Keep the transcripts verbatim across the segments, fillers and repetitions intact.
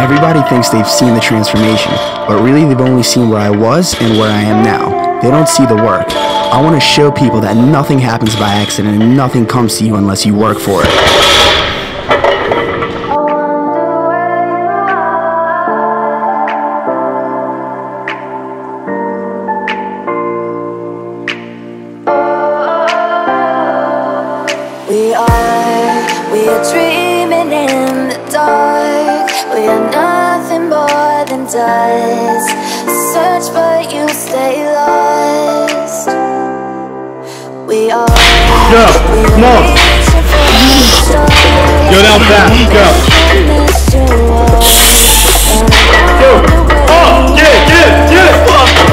Everybody thinks they've seen the transformation, but really they've only seen where I was and where I am now. They don't see the work. I want to show people that nothing happens by accident and nothing comes to you unless you work for it. We are, we are dreaming in the dark. We are nothing more than dust. Search but you stay lost. We are, go, we come on. Go down fast, go. Go. Oh, get it, get it, get it.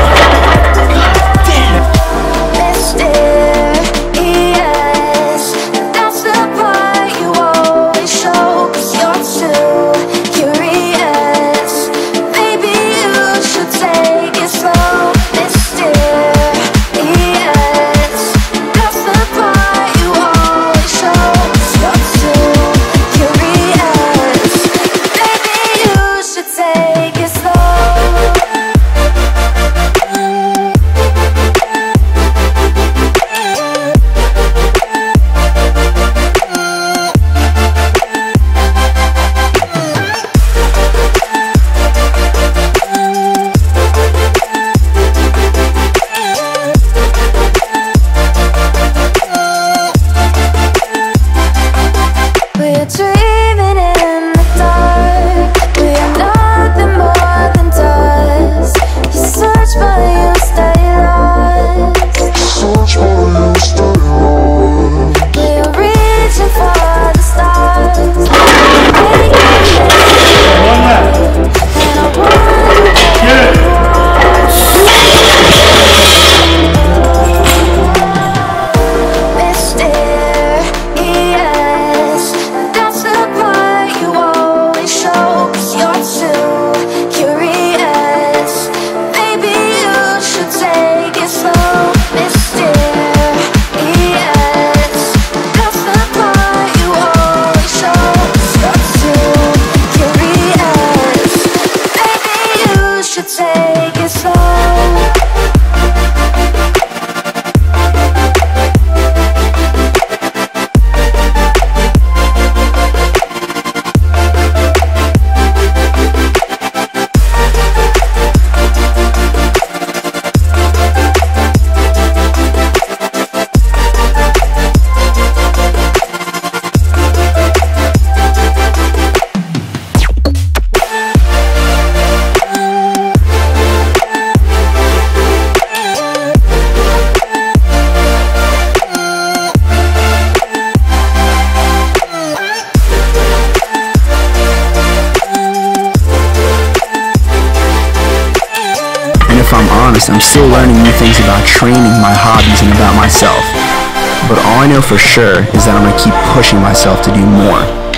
If I'm honest, I'm still learning new things about training, my hobbies, and about myself. But all I know for sure is that I'm gonna keep pushing myself to do more.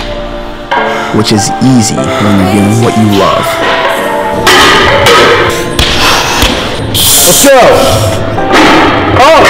Which is easy when you're doing what you love. Let's go! Oh!